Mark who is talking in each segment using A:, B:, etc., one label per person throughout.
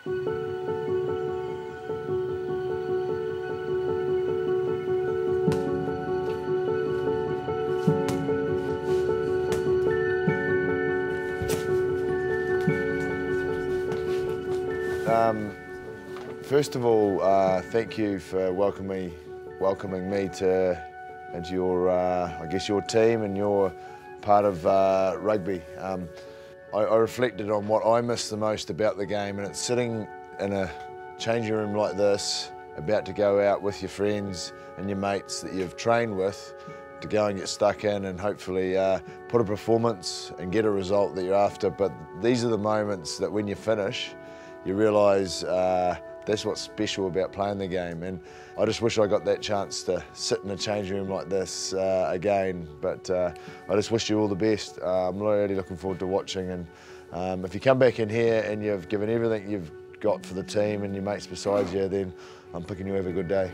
A: First of all, thank you for welcoming me into your, I guess, your team and your part of rugby. I reflected on what I miss the most about the game, and it's sitting in a changing room like this, about to go out with your friends and your mates that you've trained with, to go and get stuck in and hopefully put a performance and get a result that you're after. But these are the moments that when you finish, you realise that's what's special about playing the game. And I just wish I got that chance to sit in a changing room like this again. But I just wish you all the best. I'm really looking forward to watching. And if you come back in here and you've given everything you've got for the team and your mates beside you, then I'm picking you have a good day.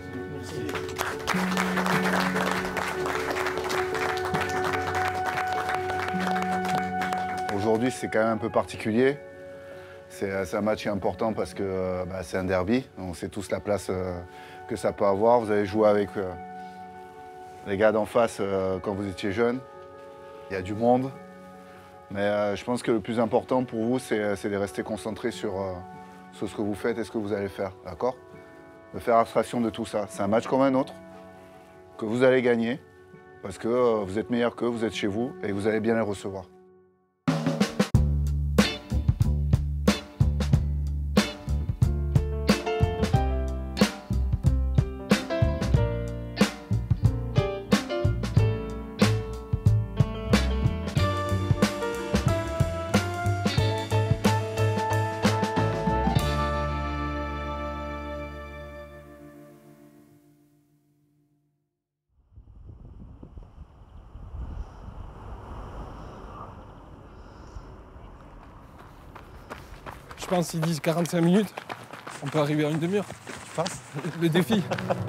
B: Aujourd'hui, c'est quand même un peu particulier. C'est un match important parce que c'est un derby. On sait tous la place que ça peut avoir. Vous avez joué avec les gars d'en face quand vous étiez jeune. Il y a du monde. Mais je pense que le plus important pour vous, c'est de rester concentré sur ce que vous faites et ce que vous allez faire. D'accord? De faire abstraction de tout ça. C'est un match comme un autre que vous allez gagner parce que vous êtes meilleur qu'eux, vous êtes chez vous et vous allez bien les recevoir.
C: Je pense qu'ils disent 45 minutes, on peut arriver à une demi-heure.
D: Tu penses?
C: Le défi.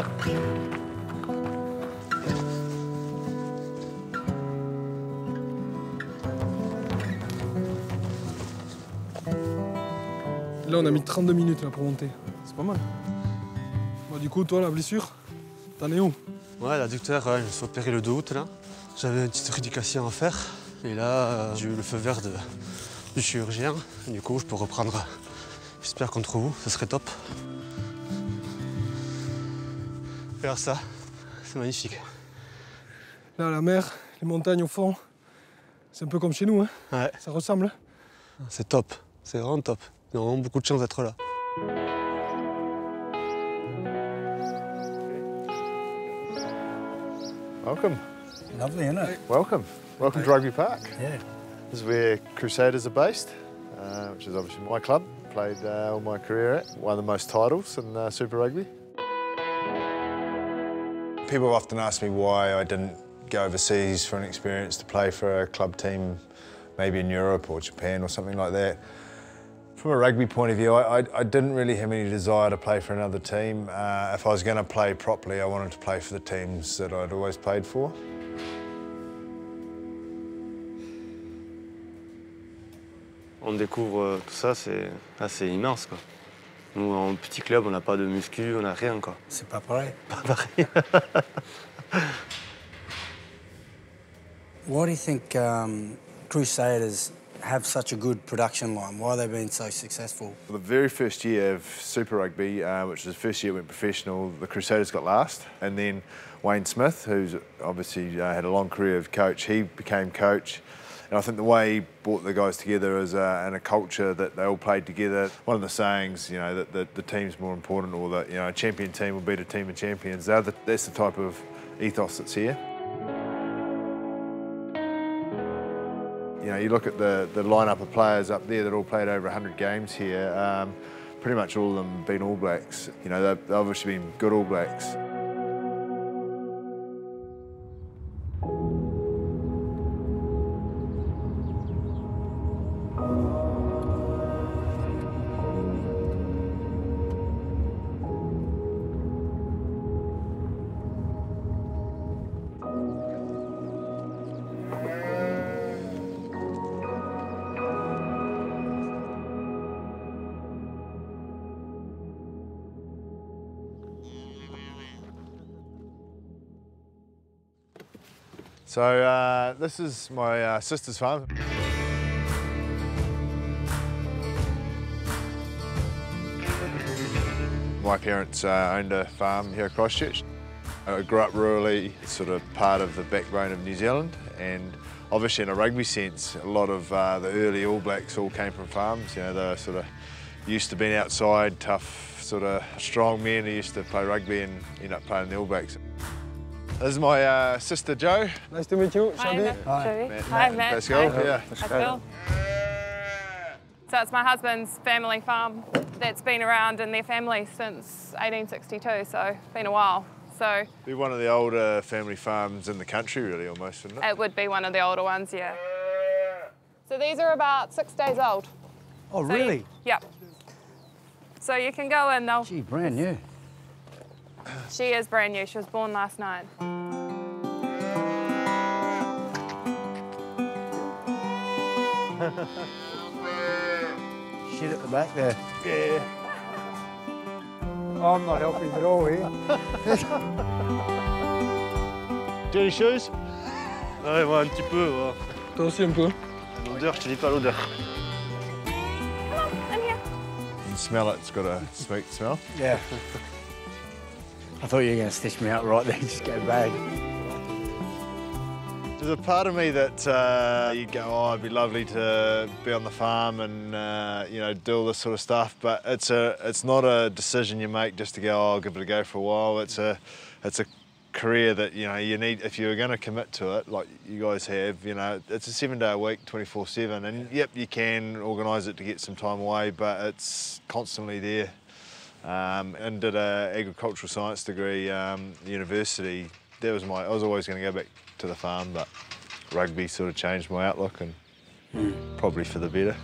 C: Là, on a mis 32 minutes là, pour monter. C'est pas mal. Bon, du coup, toi, la blessure, t'en es où?
D: Ouais, l'adducteur, je me suis opéré le 2 août, là. J'avais une petite rééducation à faire. Et là, j'ai eu le feu vert du chirurgien. Du coup, je peux reprendre, j'espère, contre vous. Ce serait top. Regarde ça, c'est magnifique.
C: Là, la mer, les montagnes au fond, c'est un peu comme chez nous, hein?
D: Ouais.
C: Ça ressemble.
D: C'est top, c'est vraiment top. On a vraiment beaucoup de chance d'être là.
A: Welcome.
E: Lovely, isn't it?
A: Welcome. Welcome to Rugby Park.
E: Yeah.
A: This is where Crusaders are based, which is obviously my club. Played all my career at. Won the most titles in Super Rugby. People often ask me why I didn't go overseas for an experience to play for a club team, maybe in Europe or Japan or something like that. From a rugby point of view, I didn't really have any desire to play for another team. If I was going to play properly, I wanted to play for the teams that I'd always played for.
D: On découvre tout ça, c'est assez immense, quoi. Nous, en petit club, on n'a pas de muscu, on n'a rien, quoi.
E: C'est pas pareil.
D: Pas pareil.
E: Why do you think Crusaders have such a good production line? Why have they been so successful?
A: The very first year of Super Rugby, which was the first year it went professional, the Crusaders got last. And then Wayne Smith, who's obviously had a long career of coach, he became coach. And I think the way he brought the guys together is in a culture that they all played together. One of the sayings, you know, that the team's more important, or that, you know, a champion team will beat a team of champions. That's the type of ethos that's here. You know, you look at the lineup of players up there that all played over 100 games here. Pretty much all of them have been All Blacks. You know, they've obviously been good All Blacks. So this is my sister's farm. My parents owned a farm here at Christchurch. I grew up rurally, sort of part of the backbone of New Zealand, and obviously in a rugby sense, a lot of the early All Blacks all came from farms. You know, they were sort of used to being outside, tough, sort of strong men who used to play rugby and end up playing the All Blacks. This is my sister Jo.
C: Nice to meet you,
F: Hi,
C: Shabby.
F: Hi, Matt.
A: Pascal,
F: Hi.
A: yeah.
F: Pascal. So it's my husband's family farm that's been around in their family since 1862, so been a while. So
A: Be one of the older family farms in the country, really, almost, wouldn't it?
F: it would be one of the older ones, yeah. So these are about 6 days old.
E: Oh,
F: So
E: really?
F: Yep. So you can go in, they'll...
E: Gee, brand new.
F: She is brand new, she was born last night.
E: Shit at the back there.
A: Yeah.
E: I'm not helping at all here.
D: Tu as les choses? Ouais, ouais, un petit peu. Ouais.
C: Toi aussi un peu.
D: L'odeur, je te dis pas l'odeur.
F: In here.
A: You can smell it, it's got a sweet smell.
E: Yeah. I thought you were going to stitch me out right there, just go bag.
A: There's a part of me that you go, oh, it'd be lovely to be on the farm and you know, do all this sort of stuff, but it's not a decision you make just to go, oh, I'll give it a go for a while. It's a career that, you know, you need, if you're going to commit to it, like you guys have, you know, it's a 7-day-a-week, 24/7, and yep, you can organise it to get some time away, but it's constantly there. And did an agricultural science degree university. That was I was always going to go back to the farm, but rugby sort of changed my outlook, and probably for the better.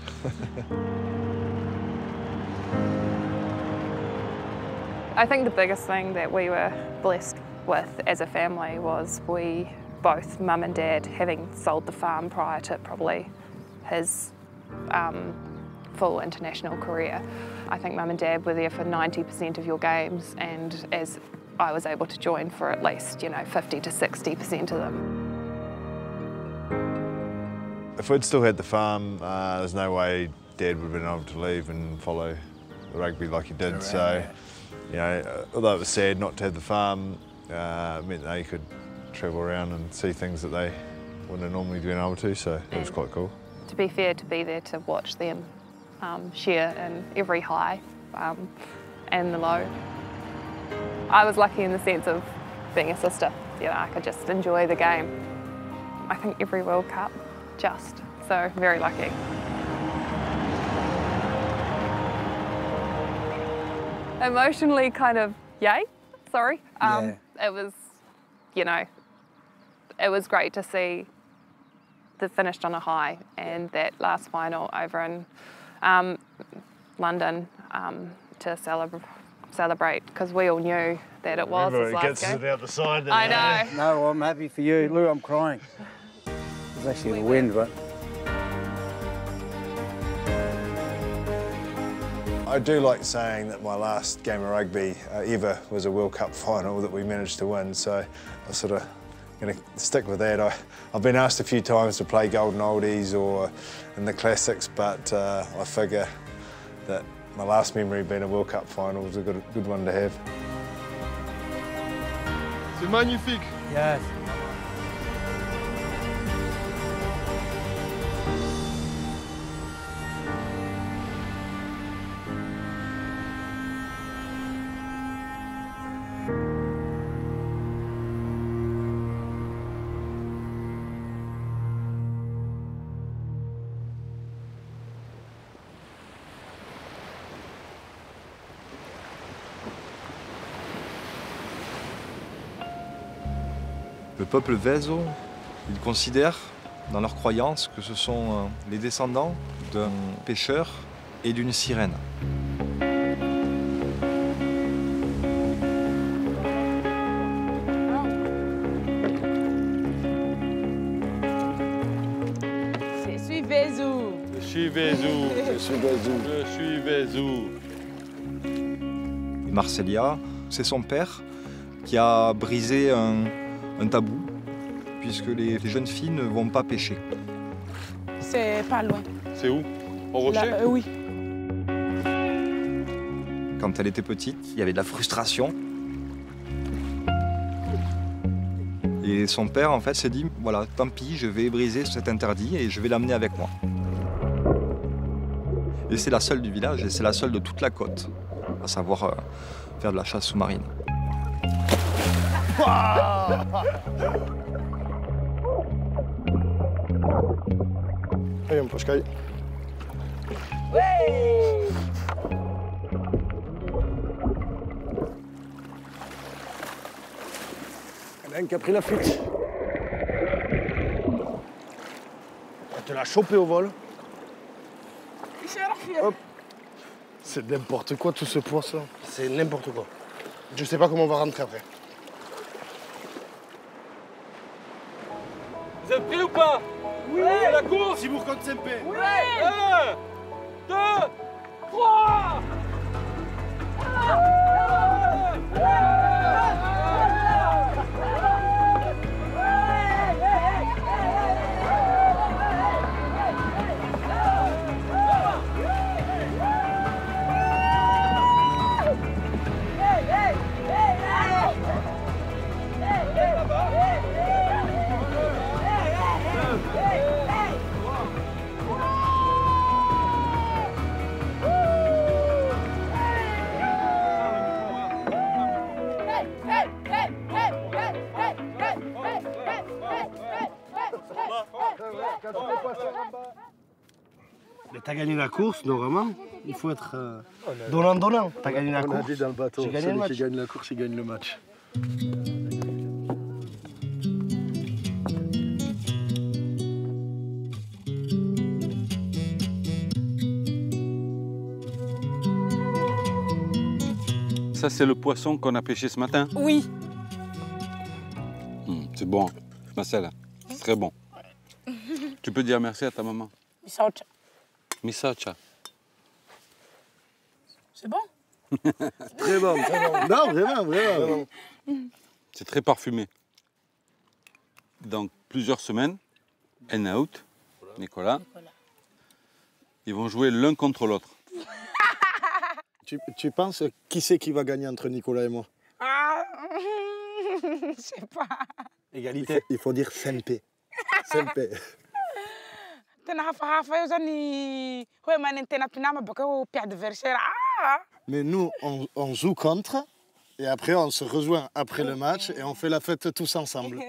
F: I think the biggest thing that we were blessed with as a family was we both, Mum and Dad, having sold the farm prior to probably his full international career. I think Mum and Dad were there for 90% of your games, and as I was able to join for at least, you know, 50 to 60% of them.
A: If we'd still had the farm, there's no way Dad would have been able to leave and follow the rugby like he did. So, you know, although it was sad not to have the farm, it meant they could travel around and see things that they wouldn't have normally been able to, so it was quite cool.
F: To be fair, to be there to watch them share in every high and the low. I was lucky in the sense of being a sister. You know, I could just enjoy the game. I think every World Cup, so very lucky. Emotionally kind of, yay, sorry.
E: Yeah.
F: It was, you know, it was great to see the finished on a high, and that last final over in London to celebrate, because we all knew that it was his last game.
A: out the side.
F: I know.
E: No, I'm happy for you. Lou, I'm crying. It's actually the wind, but...
A: I do like saying that my last game of rugby ever was a World Cup final that we managed to win, so I'm sort of going to stick with that. I've been asked a few times to play Golden Oldies or in the Classics, but I figure that my last memory being a World Cup final was a good one to have.
C: C'est magnifique.
E: Yes.
G: Le peuple Vezo, ils considèrent dans leur croyance que ce sont les descendants d'un pêcheur et d'une sirène.
H: Je suis Vezou.
I: Je suis Vezou.
A: Je suis Vezou.
I: Je suis Vezou.
G: Marcelia, c'est son père qui a brisé un tabou puisque les jeunes filles ne vont pas pêcher.
H: C'est pas loin.
I: C'est où? Au rocher?
H: Oui.
G: Quand elle était petite, il y avait de la frustration. Et son père, en fait, s'est dit, voilà, tant pis, je vais briser cet interdit et je vais l'amener avec moi. Et c'est la seule du village et c'est la seule de toute la côte, à savoir faire de la chasse sous-marine.
J: Allez, on peut caille. Il y en a un qui a pris la fuite. Elle te l'a chopé au vol. Hop. C'est n'importe quoi tout ce poisson. C'est n'importe quoi. Je sais pas comment on va rentrer après.
I: Vous êtes prêts ou pas? Oui. À la course.
J: Simbourg contre Sempé.
I: Oui. 1, 2, 3.
J: Mais t'as gagné la course, normalement. Il faut être donnant-donnant. T'as gagné la course. On a dit dans le bateau, celui qui gagne la course, il gagne le match.
K: Ça, c'est le poisson qu'on a pêché ce matin?
H: Oui.
K: C'est bon, Marcel, c'est très bon. Tu peux dire merci à ta maman?
H: Misaucha.
K: Misaucha.
H: C'est bon?
J: Très bon, très bon. Non, vraiment, vraiment.
K: C'est très parfumé. Dans plusieurs semaines, En-Out, Nicolas, ils vont jouer l'un contre l'autre.
J: Tu penses qui c'est qui va gagner entre Nicolas et moi?
H: Ah, je sais pas.
J: Égalité. Il faut dire Sempé. Sempé. Mais nous, on joue contre et après on se rejoint après le match et on fait la fête tous ensemble.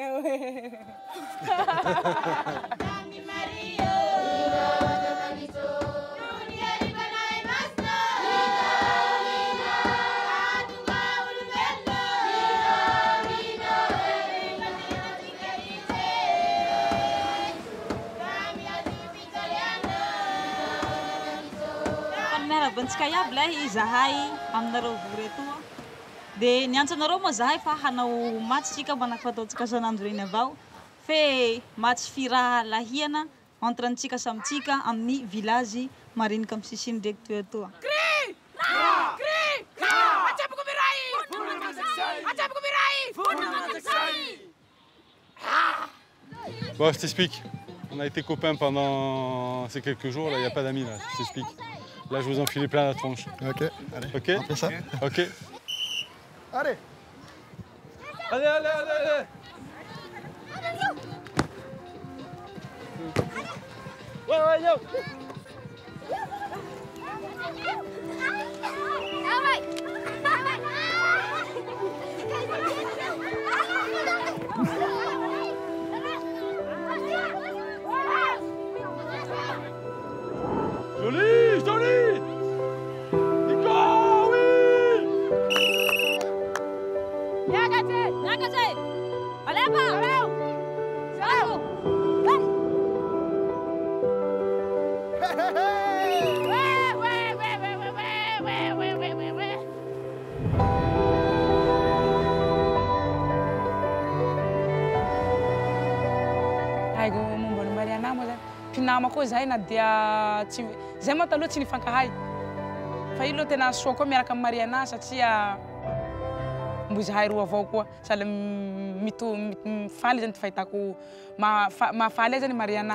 L: Tsika iaby lay izahay aminareo vory etoa. Dia niantsoanareo moa zahay fa hanao match tsika manakataontsika sanandro reny avao. Fe match firaha lahiana entre antsika samitsika amin'ny village marinika amin'ny sisiny ndraiky toy etoa.
C: Bon, je t'explique. On a été copains pendant ces quelques jours, là, il n'y a pas d'amis, là, je t'explique. Là, je vous enfilez plein la tronche.
J: Ok, allez.
C: Ok?
J: On fait ça?
C: Ok.
J: Allez.
I: Allez, allez, allez, allez. Ouais, yo. Joli, joli. Nico, oui.
L: Nyakase. Allez apa? Salam.
H: Haiko momba ny Mariana moa zany. Mpinama koa zahay na dia tsy zay moa taloha tsy nifankahay. Fa io loha tena soa koa miaraka amin'ny Mariana satria mbo zahay roa avao koa sahala mifaly zany ty fahitako mahafaly azy zany Mariana.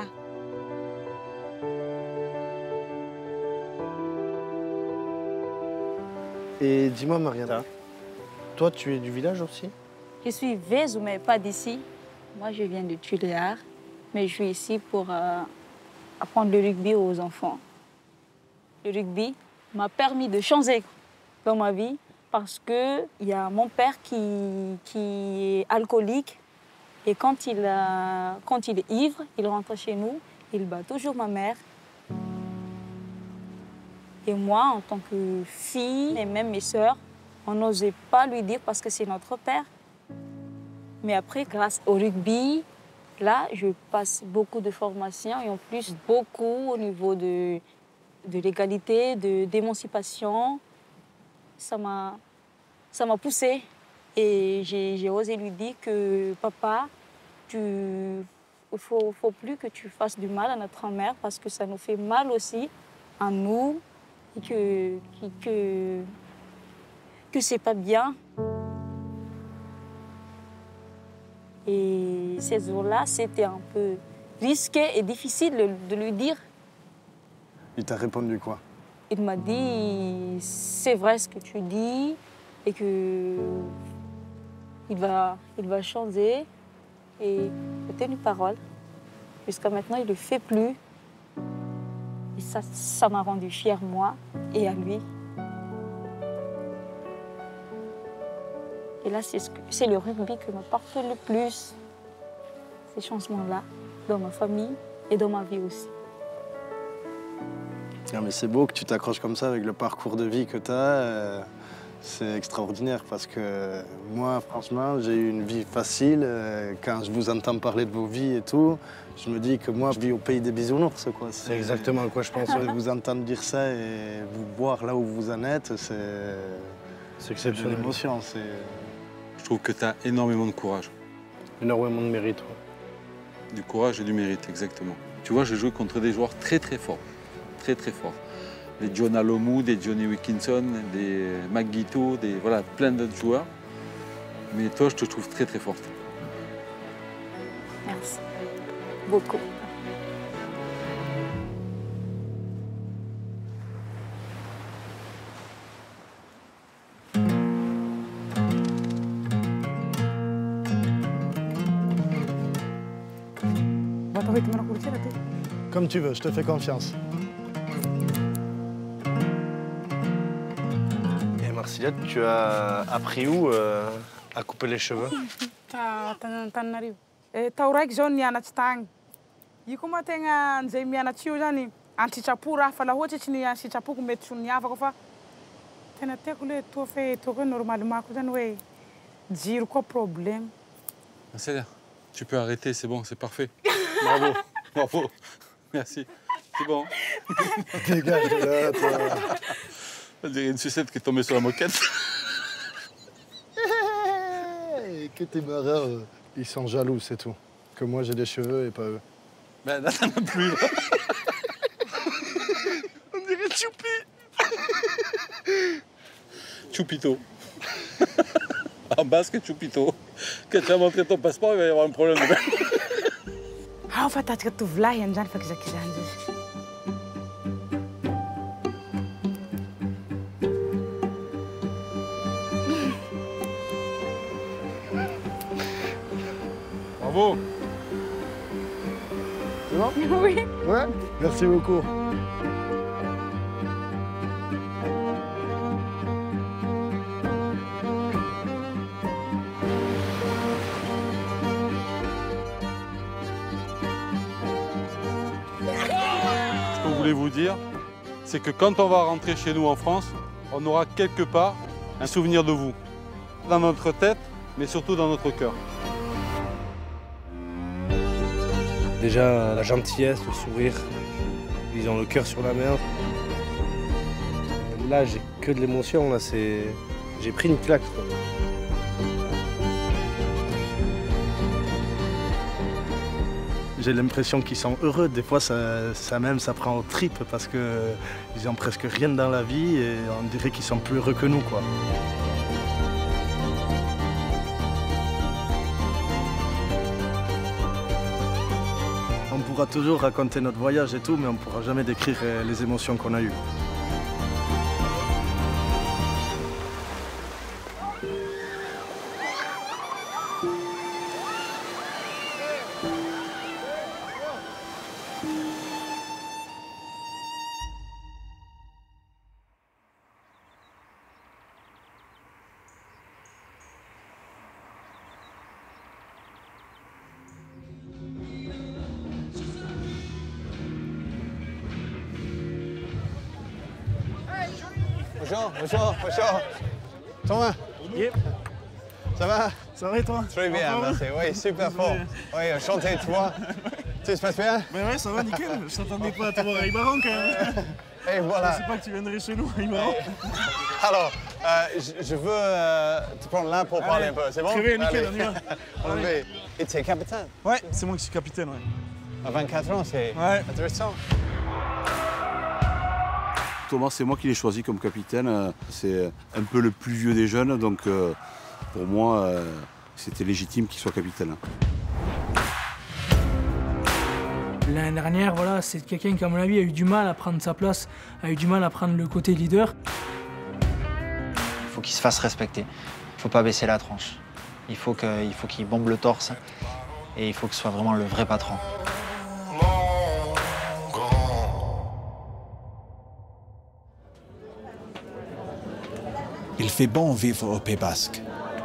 J: Et dis-moi Mariana, toi tu es du village aussi?
L: Je suis Vézou, mais pas d'ici. Moi je viens de Tuléar, mais je suis ici pour apprendre le rugby aux enfants. Le rugby m'a permis de changer dans ma vie parce qu'il y a mon père qui est alcoolique et quand il est ivre, il rentre chez nous, il bat toujours ma mère. Et moi, en tant que fille, et même mes sœurs, on n'osait pas lui dire parce que c'est notre père. Mais après, grâce au rugby, là, je passe beaucoup de formations et en plus beaucoup au niveau de l'égalité, d'émancipation. Ça m'a poussée et j'ai osé lui dire que papa, il faut plus que tu fasses du mal à notre mère parce que ça nous fait mal aussi à nous et que c'est pas bien. Et ces jours-là, c'était un peu risqué et difficile de lui dire.
J: Il t'a répondu quoi?
L: Il m'a dit, c'est vrai ce que tu dis et que il va changer. Et il a tenu parole. Jusqu'à maintenant, il ne le fait plus. Et ça m'a rendu fière, moi, et à lui. Et là, c'est le rugby qui m'apporte le plus. Ces changements-là, dans ma famille et dans ma vie aussi.
J: Non, mais c'est beau que tu t'accroches comme ça avec le parcours de vie que tu as. C'est extraordinaire parce que moi, franchement, j'ai eu une vie facile. Quand je vous entends parler de vos vies et tout, je me dis que moi, je vis au pays des bisounours, quoi. C'est exactement à quoi je pense. Vous entendre dire ça et vous voir là où vous en êtes, c'est exceptionnel. C'est l'émotion.
K: Je trouve que tu as énormément de courage.
J: Énormément de mérite. Ouais.
K: Du courage et du mérite, exactement. Tu vois, j'ai joué contre des joueurs très très forts. Très très forts. Des John Alomou, des Johnny Wilkinson, des McGuito, voilà, plein d'autres joueurs. Mais toi, je te trouve très très forte.
L: Merci. Beaucoup.
J: Comme tu veux, je te fais confiance. Et Marcilia, tu as appris où à couper les cheveux?
H: Tao raiky zao nianatsy tagny. Io koa moa tegna nizay mianatsy io zany an-sitrapo raha fa laha ohatsy tsy ny an-sitrapoko mety tsy niavaka fa tena tiako le toa fe toa hoe normalement koa zany hoe jiro koa problème.
K: Marcella, tu peux arrêter, c'est bon, c'est parfait. Bravo, bravo. Merci. C'est bon.
J: Dégage de là, toi.
K: On dirait une sucette qui est tombée sur la moquette.
J: Que tes marins, ils sont jaloux, c'est tout. Que moi, j'ai des cheveux et pas eux.
K: Ben là, t'en as plus, là. On dirait Choupi. Choupito. En basque, Choupito. Quand tu as montré ton passeport, il va y avoir un problème.
H: Ah, fa tatsika tovolahy an'izany fakizakizany izy.
K: Bravo.
J: C'est bon?
H: Oui.
J: Ouais, merci beaucoup.
K: Ce que je voulais vous dire, c'est que quand on va rentrer chez nous en France, on aura quelque part un souvenir de vous. Dans notre tête, mais surtout dans notre cœur.
J: Déjà, la gentillesse, le sourire, ils ont le cœur sur la main. Là, j'ai que de l'émotion, là, j'ai pris une claque, quoi. J'ai l'impression qu'ils sont heureux. Des fois, ça prend aux tripes parce qu'ils ont presque rien dans la vie et on dirait qu'ils sont plus heureux que nous, quoi. pourra toujours raconter notre voyage et tout, mais on ne pourra jamais décrire les émotions qu'on a eues.
M: Bonjour. Thomas.
J: Yep.
M: Ça va?
J: Ça va et toi?
M: Très bien, merci. Oui, super fort. Oui, enchanté de toi. Tout se passe bien?
J: Ben ouais, ça va, nickel. Je t'attendais pas à te voir à Ibaran quand même.
M: Et voilà.
J: Je sais pas que tu viendrais chez nous à Ibaran.
M: Alors, je veux te prendre là pour parler un peu. C'est bon?
J: Très bien, nickel, on y va.
M: On y va. Et tu es capitaine?
J: Ouais, c'est moi qui suis capitaine, ouais.
M: À 24 ans, c'est intéressant.
N: Thomas, c'est moi qui l'ai choisi comme capitaine. C'est un peu le plus vieux des jeunes, donc pour moi, c'était légitime qu'il soit capitaine.
O: L'année dernière, voilà, c'est quelqu'un qui, à mon avis, a eu du mal à prendre sa place, a eu du mal à prendre le côté leader.
P: Il faut qu'il se fasse respecter. Il ne faut pas baisser la tranche. Il faut qu'il bombe le torse et il faut que ce soit vraiment le vrai patron.
Q: Il fait bon vivre au Pays Basque.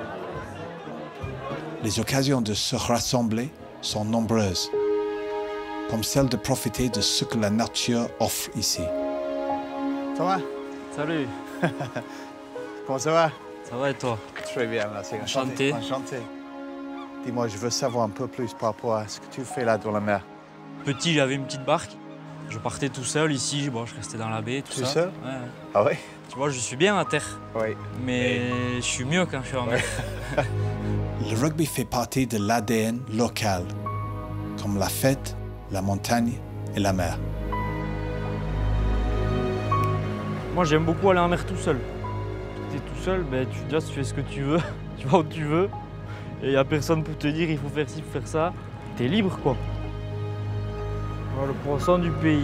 Q: Les occasions de se rassembler sont nombreuses, comme celle de profiter de ce que la nature offre ici.
M: Thomas.
R: Salut.
M: Comment ça va?
R: Ça va et toi?
M: Très bien, merci.
R: Enchanté.
M: Enchanté. Dis-moi, je veux savoir un peu plus par rapport à ce que tu fais là dans la mer.
R: Petit, j'avais une petite barque. Je partais tout seul ici, bon, je restais dans la baie, tout ça.
M: Tout seul?
R: Ouais.
M: Ah ouais?
R: Tu vois, je suis bien à terre.
M: Oui.
R: Mais je suis mieux quand je suis en mer.
Q: Le rugby fait partie de l'ADN local, comme la fête, la montagne et la mer.
R: Moi, j'aime beaucoup aller en mer tout seul. Tu es tout seul, ben, tu fais ce que tu veux, tu vas où tu veux. Et il n'y a personne pour te dire il faut faire ci, il faut faire ça. Tu es libre, quoi. Voilà, le poisson du pays.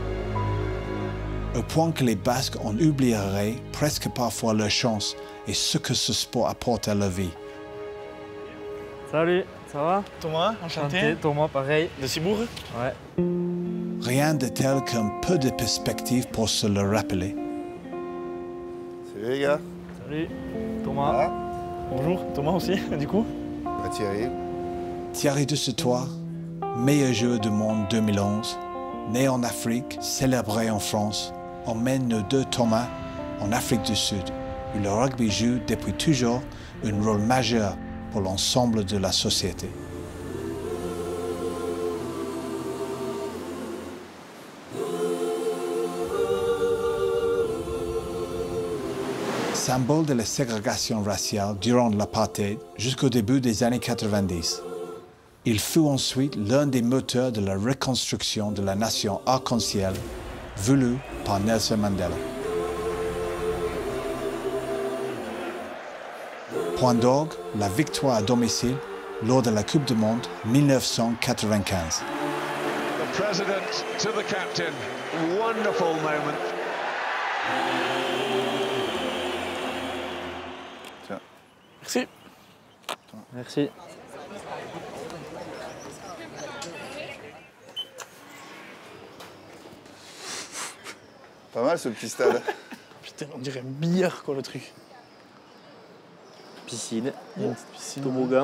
Q: Au point que les Basques en oublieraient presque parfois leur chance et ce que ce sport apporte à leur vie.
R: Salut, ça va?
J: Thomas, enchanté.
R: Thomas, pareil.
J: De Cibourg?
R: Ouais.
Q: Rien de tel qu'un peu de perspective pour se le rappeler.
B: Salut les gars.
R: Salut, Thomas.
J: Bonjour, Thomas aussi, du coup.
B: Thierry.
Q: Thierry Dussutoir, meilleur joueur du monde 2011, né en Afrique, célébré en France, emmène nos deux Thomas en Afrique du Sud, où le rugby joue depuis toujours un rôle majeur pour l'ensemble de la société. Symbole de la ségrégation raciale durant l'apartheid jusqu'au début des années 90. Il fut ensuite l'un des moteurs de la reconstruction de la nation arc-en-ciel, voulue par Nelson Mandela. Point d'orgue, la victoire à domicile lors de la Coupe du Monde 1995.
I: The president to the captain. Wonderful moment.
B: Tiens.
J: Merci.
R: Merci.
B: Pas mal ce petit stade.
J: Putain, on dirait un billard, quoi, le truc.
R: Piscine,
J: une petite piscine.
R: toboggan.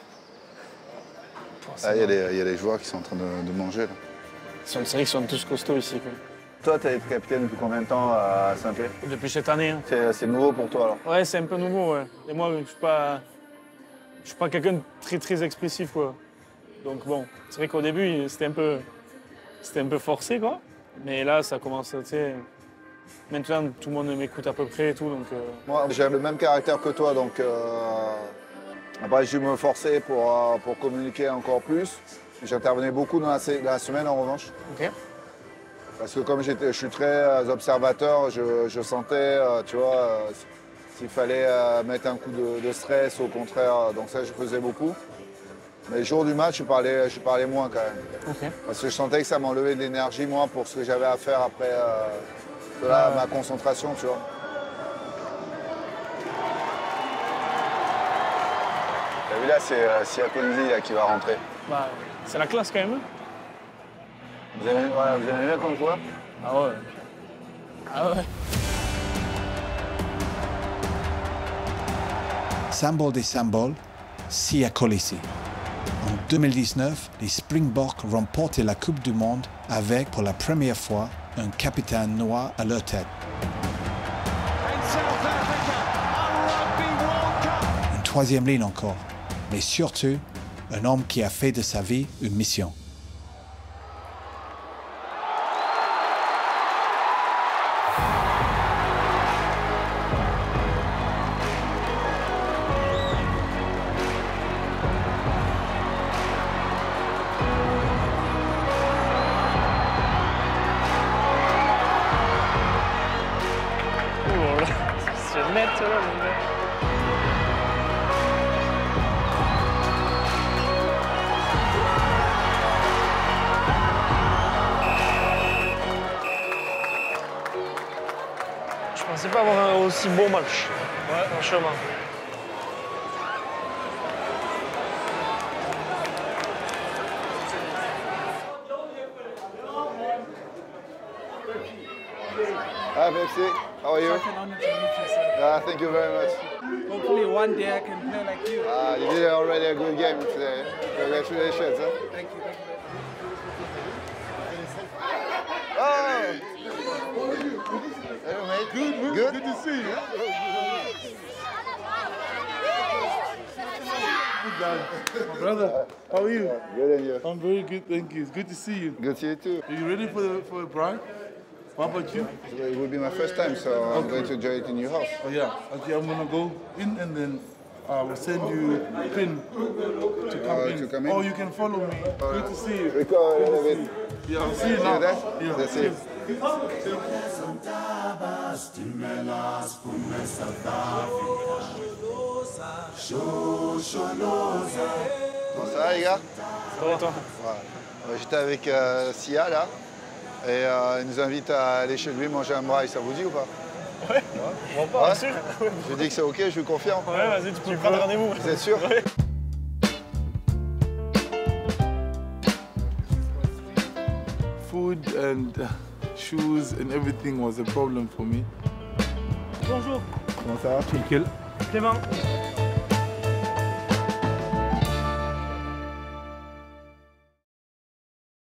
B: Ah, il y a des joueurs qui sont en train de manger là.
J: C'est vrai qu'ils sont tous costauds ici, quoi.
B: Toi, tu as été capitaine depuis combien de temps à Saint-Pé?
J: Depuis cette année. Hein.
B: C'est nouveau pour toi alors?
J: Ouais, c'est un peu nouveau, ouais. Et moi, je suis pas quelqu'un de très expressif, quoi. Donc bon, c'est vrai qu'au début, c'était un peu forcé, quoi. Mais là, ça commence, tu sais... Maintenant, tout le monde m'écoute à peu près et tout, donc...
B: Moi, j'ai le même caractère que toi, donc... Après, je me forçais pour communiquer encore plus. J'intervenais beaucoup dans la semaine, en revanche.
J: Ok.
B: Parce que comme je suis très observateur, je sentais, tu vois, s'il fallait mettre un coup de stress, au contraire. Donc ça, je faisais beaucoup. Mais le jour du match, je parlais moins quand même.
S: Ok.
B: Parce que je sentais que ça m'enlevait de l'énergie, moi, pour ce que j'avais à faire après ma concentration, tu vois. T'as vu là, c'est Sia Colisi qui va rentrer.
S: Bah, c'est la classe quand même.
B: Vous aimez bien comme joueur?
S: Ah ouais. Ah ouais.
Q: Symbole des symboles, Sia Colisi. En 2019, les Springboks remportaient la Coupe du Monde avec, pour la première fois, un capitaine noir à leur tête. Une troisième ligne encore, mais surtout, un homme qui a fait de sa vie une mission.
S: C'est net, ça, là, mon gars. Je pensais pas avoir un aussi bon match. Ouais, franchement.
B: Hi, Pepsi. How are you? Thank you very much.
T: Hopefully one day I can play like you.
B: You did already a good game today. Congratulations. Huh?
T: Thank you.
B: Oh! Hello, mate. Good
T: to see you.
U: My brother, how are you?
B: Good, and you?
U: I'm very good, thank you. It's good to see you.
B: Good to see you too.
U: Are you ready for a bride? What about you?
B: It will be my first time, so I'm going to enjoy it in your house.
U: Oh yeah, okay, I'm gonna go in and then I will send you a pin to come in. Or you can follow me. Good to see you.
B: Record a little bit.
U: Yeah, I'll see you now.
B: there?
U: Yeah.
B: That's it. Bon, ça va les gars?
S: Ça va toi?
B: Voilà. J'étais avec Sia là, et il nous invite à aller chez lui manger un braai, ça vous dit ou pas?
S: Ouais, on va pas, bien sûr.
B: Je dis que c'est ok, je vous confirme.
S: Ouais, vas-y, tu peux prendre rendez-vous.
B: Vous êtes sûr?
S: Ouais.
U: Food and shoes and everything was a problem for me.
S: Bonjour.
U: Comment ça va? Tranquille.
S: Clément.